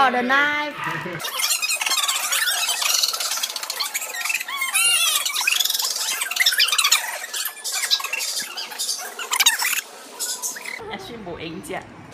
got a knife. Em xin bố anh chị ạ.